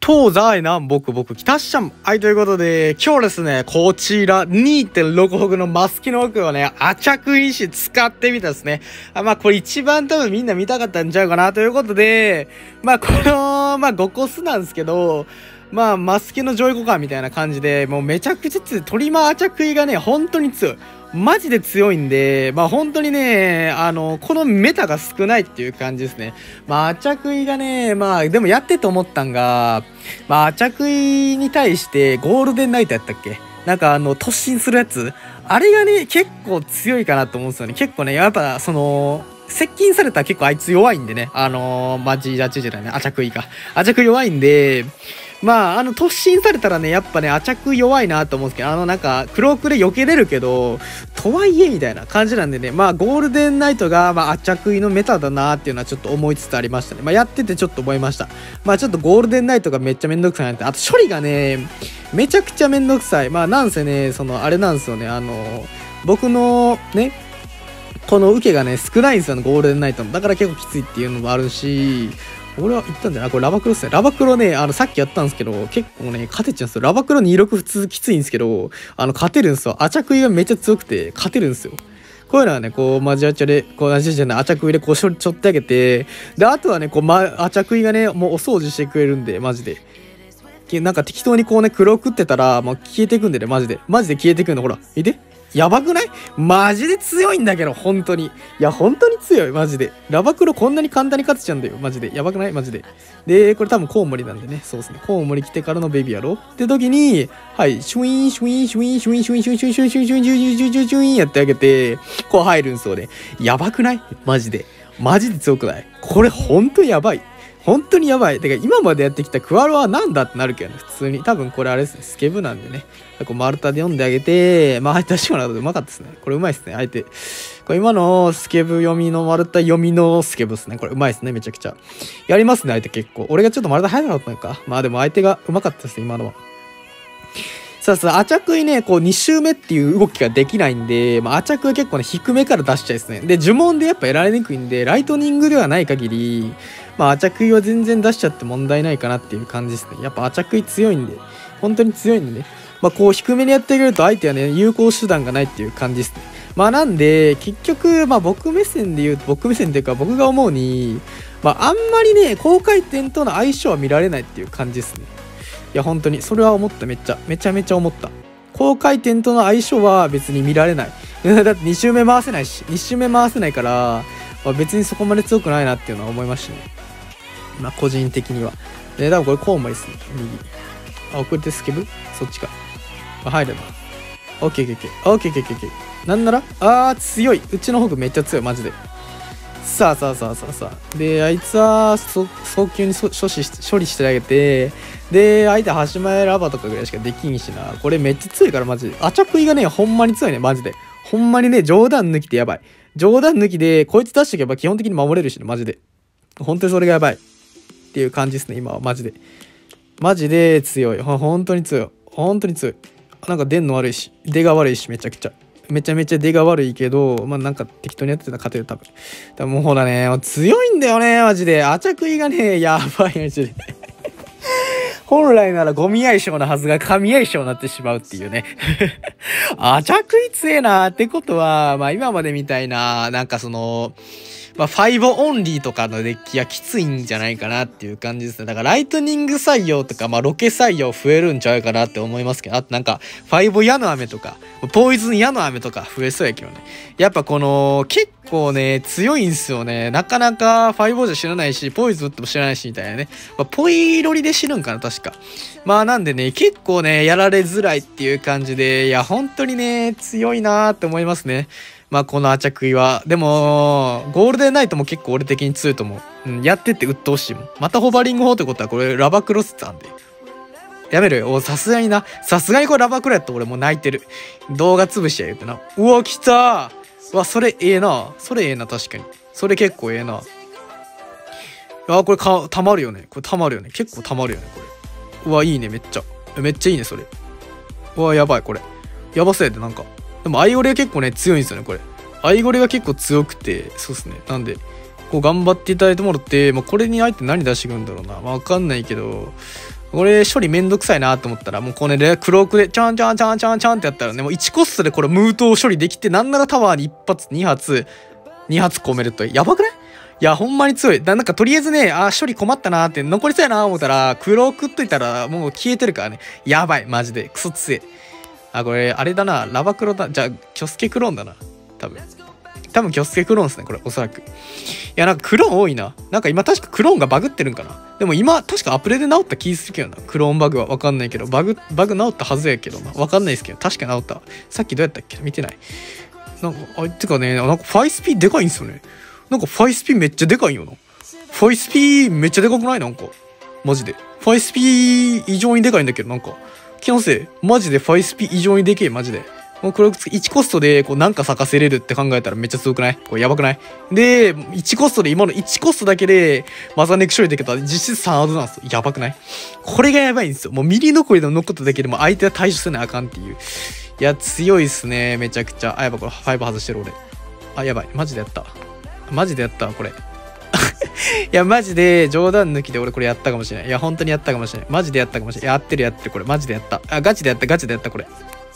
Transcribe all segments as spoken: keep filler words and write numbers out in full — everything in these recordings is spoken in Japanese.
東西南北北北シャン。はい、ということで、今日はですね、こちら にてんろく 北のマスキの奥をね、アチャクイシ使ってみたですね。あまあ、これ一番多分みんな見たかったんちゃうかなということで、まあ、この、まあ、ごコスなんですけど、まあ、マスキの上位互換みたいな感じで、もうめちゃくちゃ強い。トリマーアチャクイがね、本当に強い。マジで強いんで、まあ本当にね、あの、このメタが少ないっていう感じですね。まあ、アチャクイがね、まあ、でもやってて思ったんが、まあ、アチャクイに対してゴールデンナイトやったっけ？なんかあの、突進するやつ？あれがね、結構強いかなと思うんですよね。結構ね、やっぱ、その、接近されたら結構あいつ弱いんでね。あのー、マジラチじゃないね。アチャクイか。アチャクイ弱いんで、まあ、あの、突進されたらね、やっぱね、アチャク弱いなと思うんですけど、あの、なんか、クロークで避けれるけど、とはいえ、みたいな感じなんでね、まあ、ゴールデンナイトが、まあ、アチャクのメタだなっていうのはちょっと思いつつありましたね。まあ、やっててちょっと思いました。まあ、ちょっとゴールデンナイトがめっちゃめんどくさいなって、あと処理がね、めちゃくちゃめんどくさい。まあ、なんせね、その、あれなんですよね、あの、僕の、ね、この受けがね、少ないんですよね、ゴールデンナイトの。だから結構きついっていうのもあるし、俺は言ったんじゃない？これラバクロっすね。ラバクロね、あの、さっきやったんですけど、結構ね、勝てちゃうんですよ。ラバクロにじゅうろく普通きついんですけど、あの、勝てるんですよ。アチャクイがめっちゃ強くて、勝てるんですよ。こういうのはね、こう、マジアチャで、こう、マジアチャじゃない、アチャクイでこう、ちょっとあげて、で、あとはね、こう、ま、アチャクイがね、もうお掃除してくれるんで、マジで。なんか適当にこうね、黒食ってたら、もう消えてくんでね、マジで。マジで消えてくんの、ほら、見て。やばくない？マジで強いんだけど、本当に。いや、本当に強い、マジで。ラバクロこんなに簡単に勝つちゃうんだよ、マジで。やばくない？マジで。で、これ多分コウモリなんでね。そうですね。コウモリ来てからのベビーやろって時に、はい、シュイーン、シュイーン、シュイーン、シュイーン、シュイーン、シュイーン、シュイーン、シュイーン、シュイーン、シュイーン、シュイーン、シュイーン、シュイーン、シュイーンやってあげて、こう入るんそうで。やばくない？マジで。マジで強くない？これ本当にやばい。本当にやばい。てか今までやってきたクワロはなんだってなるけどね、普通に。多分これあれですね、スケブなんでね。こう丸太で読んであげて、まあ相手確かなことうまかったですね。これうまいですね、相手。これ今のスケブ読みの丸太読みのスケブですね。これうまいですね、めちゃくちゃ。やりますね、相手結構。俺がちょっと丸太早かったのか。まあでも相手がうまかったですね、今のは。さあさあ、アチャクイね、こうに周目っていう動きができないんで、まあ、アチャクイ結構ね、低めから出しちゃいですね。で、呪文でやっぱ得られにくいんで、ライトニングではない限り、まあ、アチャクイは全然出しちゃって問題ないかなっていう感じですね。やっぱアチャクイ強いんで、本当に強いんでね。まあ、こう低めにやってあげると相手はね、有効手段がないっていう感じですね。まあ、なんで、結局、まあ、僕目線で言うと、僕目線っていうか、僕が思うに、まあ、あんまりね、高回転との相性は見られないっていう感じですね。いや本当にそれは思った。めっちゃめちゃめちゃ思った。高回転との相性は別に見られない。だってに周目回せないし、に周目回せないから、まあ、別にそこまで強くないなっていうのは思いましたね。まあ個人的には。で、多分これコウモリですね。右。あ、遅れてスケブ？そっちか。あ、入るな。オッケーオッケーオッケーオッケーオッケーオッケー。なんならあー強い。うちのホグめっちゃ強い、マジで。さあさあさあさあさあ。で、あいつは早急に処理し処理してあげて、で、相手端前ラバとかぐらいしかできんしな。これめっちゃ強いからマジで。アチャクイがね、ほんまに強いね、マジで。ほんまにね、冗談抜きでやばい。冗談抜きで、こいつ出しておけば基本的に守れるしね、マジで。本当にそれがやばい。っていう感じですね、今は、マジで。マジで強い。ほ、本当に強い。本当に強い。なんか電の悪いし、出が悪いし、めちゃくちゃ。めちゃめちゃ出が悪いけど、まあなんか適当にやってたら勝てる、多分。でもうほらね、強いんだよね、マジで。アチャクイがね、やばい、マジで。本来ならゴミ相性なはずが神相性になってしまうっていうね。アチャクイ強えなってことは、まあ今までみたいな、なんかその、まあ、ファイブオンリーとかのデッキはきついんじゃないかなっていう感じですね。だから、ライトニング採用とか、まあ、ロケ採用増えるんちゃうかなって思いますけど、あとなんか、ファイブ矢の雨とか、ポイズン矢の雨とか増えそうやけどね。やっぱこの、結構ね、強いんすよね。なかなかファイブじゃ知らないし、ポイズン打っても知らないし、みたいなね。まあ、ポイロリで死ぬんかな、確か。まあ、なんでね、結構ね、やられづらいっていう感じで、いや、本当にね、強いなーって思いますね。まあこのアチャクイは。でも、ゴールデンナイトも結構俺的に強いと思う。うん、やってって鬱陶しいもん。またホバリング法ってことはこれラバクロスなんで。やめろよ。お、さすがにな。さすがにこれラバクロやったら俺もう泣いてる。動画潰しや言うてな。うわ、来たー。うわ、それええな。それええな、確かに。それ結構ええな。あ、これか、たまるよね。これたまるよね。結構たまるよね、これ。うわ、いいね、めっちゃ。めっちゃいいね、それ。うわ、やばい、これ。やばそうやで、なんか。でもアイゴレ結構ね強いんですよねこれ。アイゴレが結構強くて、そうですね。なんでこう頑張っていただいてもらって、まあ、これに相手何出してくるんだろうな。わかんないけど、 俺処理めんどくさいなと思ったら、もうこれでクロークでチャンチャンチャンチャンチャンってやったらね、もういちコストでこれムートを処理できて、なんならタワーにいっ発に発に発込めるとやばくない？いやほんまに強い。だなんかとりあえずね、あ処理困ったなーって残りそうやなー思ったらクロークっといたらもう消えてるからね、やばいマジでクソ強い。あこれあれだな、ラバクロだ。じゃあキョスケクローンだな多分。多分キョスケクローンですねこれおそらく。いやなんかクローン多いな。なんか今確かクローンがバグってるんかな。でも今確かアプレで治った気するけどな。クローンバグは分かんないけど、バグバグ治ったはずやけどな、分かんないですけど確か治った。さっきどうやったっけ見てない。なんかあてかね、なんかファイスピーでかいんすよね。なんかファイスピーめっちゃでかいよな。ファイスピーめっちゃでかくない？なんかマジでファイスピー異常にでかいんだけど、なんか気のせいマジでファイスピー異常にでけえマジで。もうこれいちコストでこうなんか咲かせれるって考えたらめっちゃ強くない？これやばくない？でいちコストで今のいちコストだけでマザネク処理できたら実質さんアウトなんですよ。やばくない？これがやばいんですよ。もうミリ残りで残っただけでも相手は対処せなあかんっていう。いや強いっすねめちゃくちゃ。あやばいこれファイブ外してる俺。あやばいマジでやった。マジでやったこれ。いやマジで冗談抜きで俺これやったかもしれない。いや本当にやったかもしれない。マジでやったかもしれない。やってるやってるこれマジでやった。あガチでやったガチでやったこれ。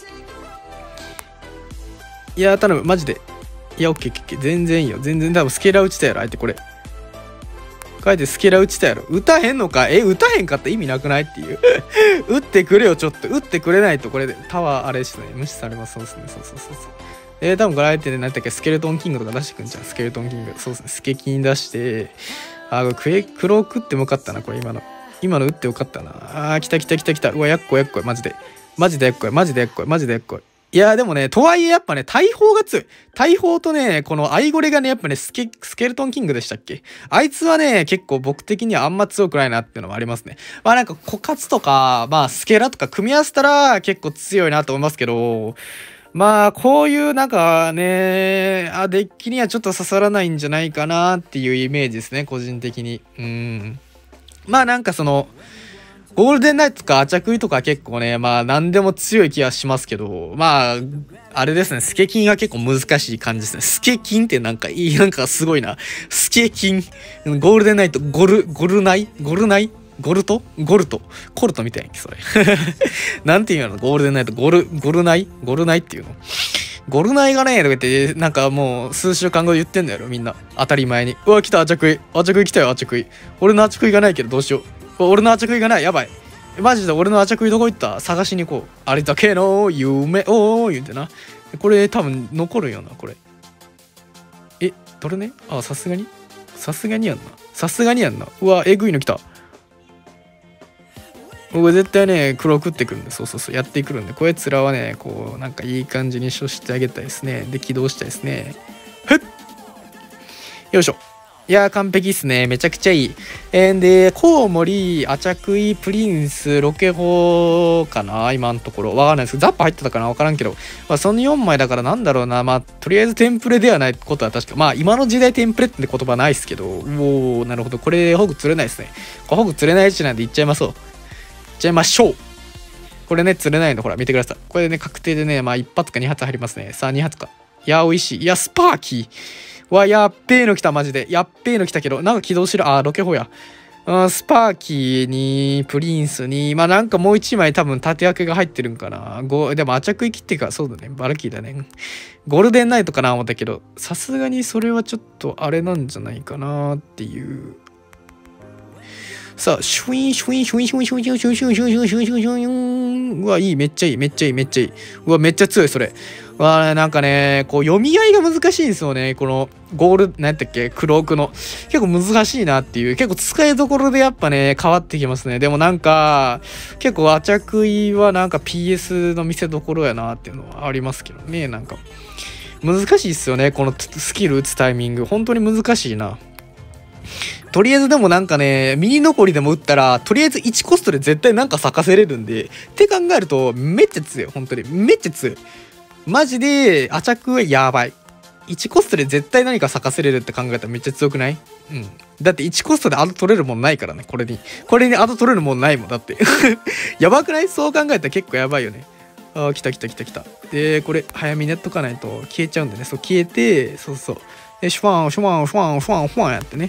いや頼むマジで。いやオッケーオッケー全然いいよ全然。多分スケラー打ちたやろ相手これ。書いてスケラー打ちたやろ。打たへんのか。え打たへんかった意味なくないっていう。打ってくれよちょっと。打ってくれないとこれでタワーあれですね無視されます。そうですねそうそうそうそう。えー、多分これ相手で何だっけスケルトンキングとか出してくんじゃん。スケルトンキングそうですねスケキン出してあこれクエクロークってもよかったなこれ。今の今の打ってよかったな。あー来た来た来た来た。うわやっこやっこマジでマジでやっこいマジでやっこいマジでやっこい。いやでもねとはいえやっぱね大砲が強い。大砲とねこのアイゴレがねやっぱねスケスケルトンキングでしたっけ。あいつはね結構僕的にはあんま強くないなっていうのもありますね。まあなんか枯渇とかまあスケラとか組み合わせたら結構強いなと思いますけど、まあこういうなんかねあデッキにはちょっと刺さらないんじゃないかなっていうイメージですね個人的に。うんまあなんかそのゴールデンナイトとかアチャクイとか結構ねまあ何でも強い気はしますけど、まああれですねスケキンが結構難しい感じですね。スケキンってなんかいいなんかすごいな。スケキンゴールデンナイトゴルゴルナイゴルナイゴルトゴルトコルトみたいなそれなんていうのゴールデンナイトゴルゴルナイゴルナイっていうのゴルナイがねとか言ってなんかもう数週間後で言ってんだよみんな当たり前に。うわ来たアチャクイアチャクイ来たよアチャクイ。俺のアチャクイがないけどどうしよう。俺のアチャクイがないやばいマジで。俺のアチャクイどこ行った探しに行こう。あれだけの夢を言うてな。これ多分残るよなこれ。えどれねあさすがにさすがにやんなさすがにやんな。うわえぐいの来た。僕絶対ね黒食ってくるんでそうそうそうやってくるんでこいつらはねこうなんかいい感じに処してあげたいですね。で起動したいですね。ふっよいしょ。いやー完璧っすねめちゃくちゃいい。えー、でコウモリアチャクイプリンスロケホかな今のところわかんないですけどザッパ入ってたかなわからんけど、まあ、そのよんまいだからなんだろうな。まあとりあえずテンプレではないことは確かまあ今の時代テンプレって言葉ないっすけど、おおなるほどこれホグ釣れないですね。これホグ釣れないしなんでいっちゃいましょういっちゃいましょう。これね釣れないのほら見てください。これね確定でねまあいち発かに発入りますね。さあに発か。いや美味しい。いやスパーキーわやっべえの来たマジでやっべえの来たけどなんか起動しろ。あーロケホやあスパーキーにプリンスにまあなんかもう一枚多分縦分けが入ってるんかな。ごでもアチャクイ切ってかそうだねバラキーだね。ゴールデンナイトかな思ったけどさすがにそれはちょっとあれなんじゃないかなっていう。さあシュインシュインシュインシュインシュインシュインシュインシュインシュインシュインシュインシュインシュインうわいいめっちゃいいめっちゃいいめっちゃいいうわめっちゃ強いそれ。わなんかねこう読み合いが難しいんですよねこのゴールなんやったっけクロークの結構難しいなっていう。結構使いどころでやっぱね変わってきますね。でもなんか結構アチャクイはなんか ピーエス の見せどころやなっていうのはありますけどね。なんか難しいっすよねこのスキル打つタイミング本当に難しいな。とりあえずでもなんかねミニ残りでも打ったらとりあえずいちコストで絶対なんか咲かせれるんでって考えるとめっちゃ強い本当にめっちゃ強いマジで。アチャクはやばい。いちコストで絶対何か咲かせれるって考えたらめっちゃ強くない？うん。だっていちコストでアド取れるもんないからねこれに。これにアド取れるもんないもんだって。やばくない？そう考えたら結構やばいよね。あー来た来た来た来た。でこれ早めにやっとかないと消えちゃうんでね。そう消えてそうそう。でシュワンシュワンシュワンシュワンシュワンやってね。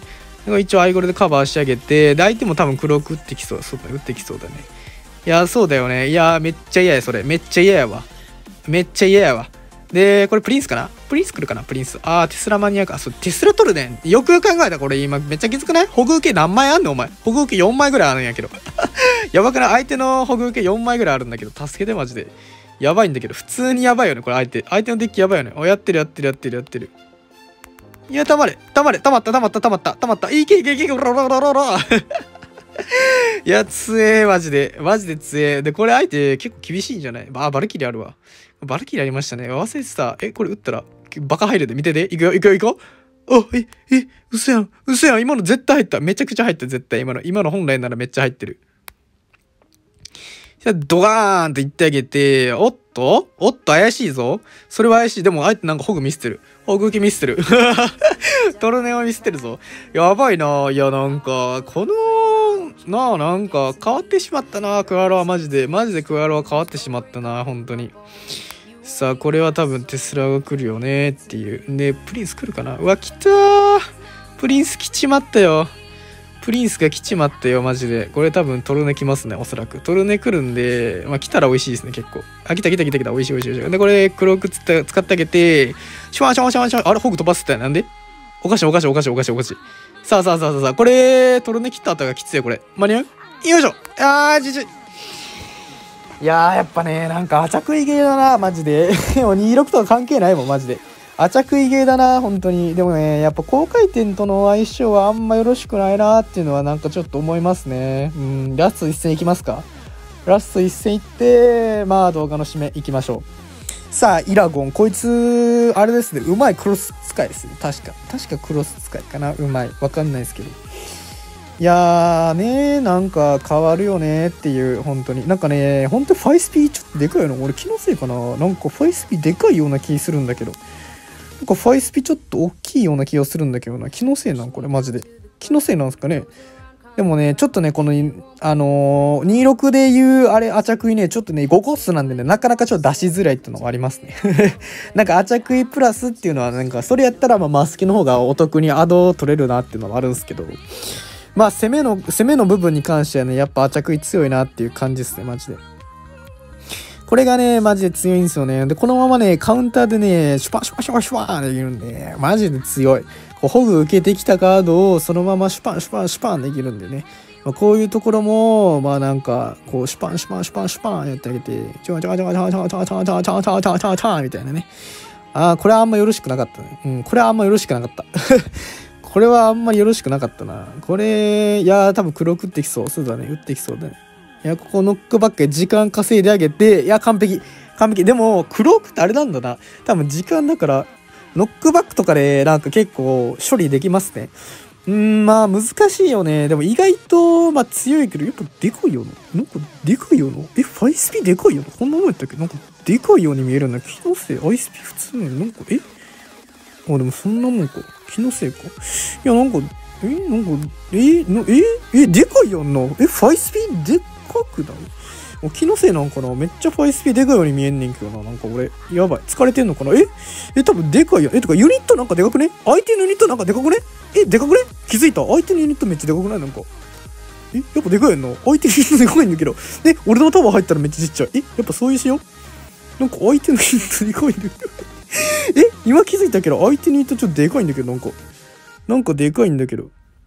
一応アイゴレでカバーしてあげて、で相手も多分黒く打ってきそう。そうだね、打ってきそうだね。いやそうだよね。いやめっちゃ嫌やそれ。めっちゃ嫌やわ。めっちゃ嫌やわ。でこれプリンスかな、プリンス来るかな、プリンス。あーテスラマニアか。そうテスラ取るね。よくよく考えたこれ今めっちゃきつくない？ホグ受け何枚あんのお前。ホグ受けよんまいぐらいあるんやけどやばくない？相手のホグ受けよんまいぐらいあるんだけど、助けてマジで。やばいんだけど、普通にやばいよねこれ。相手相手のデッキやばいよね。おやってるやってるやってるやってる。いやたまれたまれたまったたまったたまったたまった。いけいけいけいけ、ロロロロロいや強えマジでマジで強え。でこれ相手結構厳しいんじゃない？あバルキリーあるわ。バルキリーありましたね。忘れてた。えこれ打ったらバカ入るで。見てて。いくよいくよいくよ。あええ嘘やん嘘やん。今の絶対入った。めちゃくちゃ入った絶対。今の今の本来ならめっちゃ入ってる。じゃあドガーンと言ってあげて、おっとおっと怪しいぞ。それは怪しい。でも相手なんかホグ見捨てる。ホグ受け見捨てる。トルネを見捨てるぞ。やばいな。いやなんかこのなあなんか変わってしまったな。クワロはマジでマジでクワロは変わってしまったな本当に。さあこれは多分テスラが来るよねっていう。でプリンス来るかな。うわ来たー。プリンス来ちまったよ。プリンスが来ちまったよマジで。これ多分トルネ来ますねおそらく。トルネ来るんで、まあ来たら美味しいですね結構。あ来た来た来た来た。美味しい美味しい美味しい。でこれ黒く使ってあげて、シュワンシュワンシュワンシュワン。あれホグ飛ばすってなんで？おかしいおかしいおかしいおかしいおかしい。さあさあさあさあ、これトルネ切った後がきついよこれ。間に合う？よいしょ。あーじじいやーやっぱねなんかアチャクイゲーだなマジでもうにじゅうろくとか関係ないもんマジで。アチャクイゲーだな本当に。でもねやっぱ高回転との相性はあんまよろしくないなっていうのはなんかちょっと思いますね。うんラスト一戦いきますか。ラスト一戦いってまあ動画の締めいきましょう。さあイラゴンこいつあれですね、うまいクロス使いですね。確か確かクロス使いかな。うまいわかんないですけど、いやーねなんか変わるよねっていう。本当になんかね本当にファイスピーちょっとでかいの。俺気のせいかな。なんかファイスピーでかいような気するんだけど、なんかファイスピちょっと大きいような気がするんだけどな。気のせいなんこれマジで。気のせいなんですかね。でもねちょっとねこのあのー、にじゅうろくでいうあれアチャクイねちょっとねごコスなんでねなかなかちょっと出しづらいっていうのがありますねなんかアチャクイプラスっていうのはなんかそれやったらまあマスキの方がお得にアド取れるなっていうのはあるんですけど、まあ攻めの攻めの部分に関してはねやっぱアチャクイ強いなっていう感じですねマジで。これがねマジで強いんですよね。でこのままねカウンターでねシュパシュパシュパシュパーンできるんでマジで強い。こうホグ受けてきたカードをそのままシュパンシュパンシュパンできるんでね、まあ、こういうところもまあなんかこうシュパンシュパンシュパンシュパンやってあげてチャチャチャチャチャチャチャチャチャチャチャチャチャみたいなね。ああこれはあんまよろしくなかったね。うんこれはあんまよろしくなかったこれはあんまりよろしくなかったな。これいや多分黒く打ってきそう。そうだね打ってきそうだね。いやここノックバックで時間稼いであげて、いや完璧完璧。でも黒くってあれなんだな、多分時間だからノックバックとかでなんか結構処理できますね。うーんまあ難しいよね。でも意外とまあ強いけどやっぱでかいよな。なんかでかいよな。えファイスピでかいよな。こんなもんやったっけ。なんかでかいように見えるんだ。気のせい。アイスピ普通ね。なんかえあでもそんなもんか。気のせいか。いやなんかえなんかえのええでかいやんな。えファイスピでかくない？もう気のせいなんかな。めっちゃファイスピでかいように見えんねんけどな。なんか俺やばい疲れてんのかな。ええ多分でかいやん。えとかユニットなんかでかくね。相手のユニットなんかでかくね。えでかくね。気づいた。相手のユニットめっちゃでかくない。なんかえやっぱでかいやんな。相手のユニットでかいんだけど、え俺のタワー入ったらめっちゃちっちゃい。えやっぱそういうしよう。なんか相手のユニットでかいんだけどえ今気づいたけど相手のユニットちょっとでかいんだけど、なんかなんかでかいんだけど。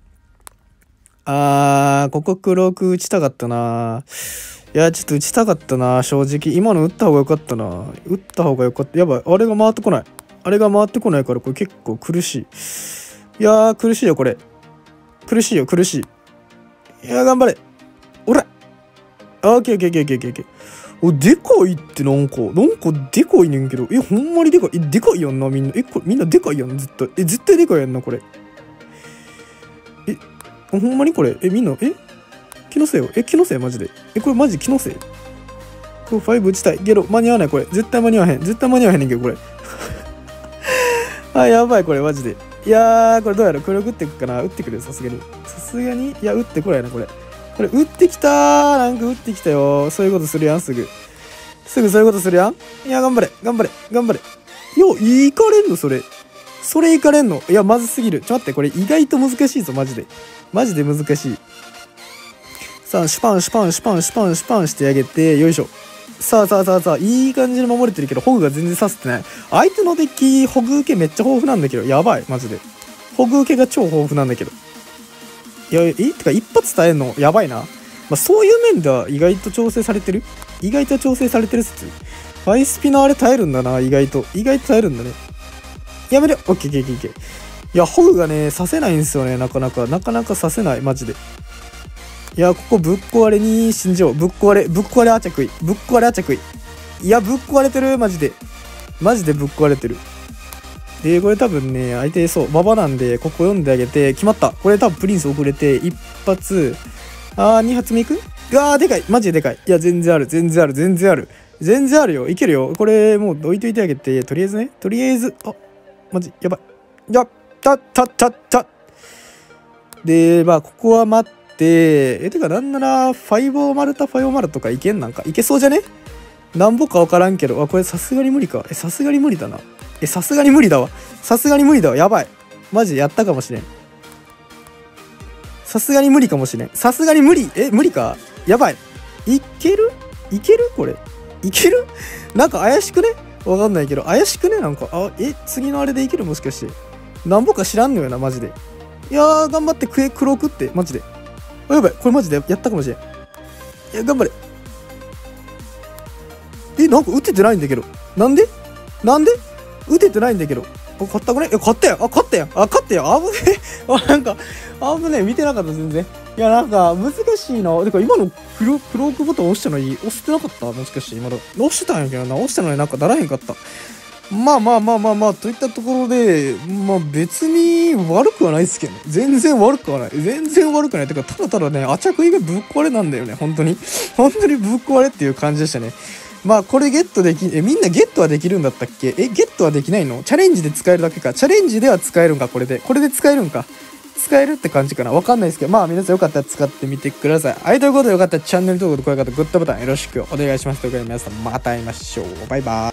あーここ黒く打ちたかったな。いやちょっと打ちたかったな正直。今の打った方がよかったな。打った方がよかった。やばいあれが回ってこない。あれが回ってこないからこれ結構苦しい。いやー苦しいよこれ。苦しいよ苦しい。いやー頑張れ。おらあーオッケーオッケーオッケーオッケーオッケー。おでかいってなんかなんかでかいねんけど、えほんまにでかい。えでかいやんなみんな。えこれみんなでかいやん絶対。え絶対でかいやんなこれ。えほんまにこれえみんなえ気のせいよ。え気のせいマジで。えこれマジ気のせい。これファイブ打ちたいけど間に合わないこれ。絶対間に合わへん絶対間に合わへんねんけどこれあやばいこれマジで。いやーこれどうやろ。これ打ってくかな。打ってくるさすがにさすがに。いや打ってこないなこれ。これ打ってきたー。なんか打ってきたよ。そういうことするやんすぐすぐそういうことするやん。いや頑張れ頑張れ頑張れ。よいかれんのそれ。 それいかれんの？いや、まずすぎる。ちょ、待って、これ意外と難しいぞ、マジで。マジで難しい。さあ、シュパン、シュパン、シュパン、シュパン、シュパンしてあげて、よいしょ。さあさあさあさあ、いい感じに守れてるけど、ホグが全然刺せてない。相手のデッキ、ホグ受けめっちゃ豊富なんだけど、やばい、マジで。ホグ受けが超豊富なんだけど。いや、え、てか一発耐えんのやばいな。まあ、そういう面では意外と調整されてる意外と調整されてる説。ファイスピのあれ耐えるんだな、意外と。意外と耐えるんだね。やめる。オッケーオッケーオッケー。いや、ホグがね、刺せないんですよね、なかなか。なかなか刺せない、マジで。いや、ここぶっ壊れに信じよう。ぶっ壊れ、ぶっ壊れあちゃくい。ぶっ壊れあちゃくい。いや、ぶっ壊れてる、マジで。マジでぶっ壊れてる。で、これ多分ね、相手、そう、馬場なんで、ここ読んであげて、決まった。これ多分プリンス遅れて、一発、あー、二発目いく？あー、でかい。マジででかい。いや、全然ある、全然ある、全然ある。全然あるよ。いけるよ。これ、もう置いといてあげて、とりあえずね、とりあえず、あ、マジ、やばい。やったったったった。で、まあ、ここは待って、え、てか、なんなら、ファイボーマルタ、ファイボーマルタとかいけんなんか、いけそうじゃね？なんぼかわからんけど、あ、これさすがに無理か。え、さすがに無理だな。え、さすがに無理だわ。さすがに無理だわ。やばい。マジでやったかもしれん。さすがに無理かもしれん。さすがに無理。え、無理か？やばい。いける？いける？これ。いける？なんか怪しくね？わかんないけど、怪しくね？なんか、あ、え、次のあれでいける？もしかして。なんぼか知らんのよな、マジで。いやー、頑張って食え、黒くって、マジで。あ、やばい。これマジでやったかもしれん。いや、頑張れ。え、なんか打ててないんだけど。なんでなんで打ててないんだけど。あ、勝ったくね？いや、勝ったよ。あ、勝ったよ。あ、勝ったよ。あぶねえ。あ、なんか、あぶねえ。見てなかった、全然。いや、なんか、難しいな。てか、今のクロ、クロークボタン押したのに、押してなかった？もしかして、今の。押してたんやけどな。押したのになんかならへんかった。まあまあまあまあまあ、といったところで、まあ別に悪くはないですけどね。全然悪くはない。全然悪くない。てか、ただただね、あちゃくいがぶっ壊れなんだよね。本当に。本当にぶっ壊れっていう感じでしたね。まあこれゲットでき、え、みんなゲットはできるんだったっけ？え、ゲットはできないの？チャレンジで使えるだけか。チャレンジでは使えるんか、これで。これで使えるんか。使えるって感じかな。わかんないですけど、まあ皆さんよかったら使ってみてください。はい、ということでよかったらチャンネル登録と高評価とグッドボタンよろしくお願いします。ということで皆さんまた会いましょう。バイバーイ。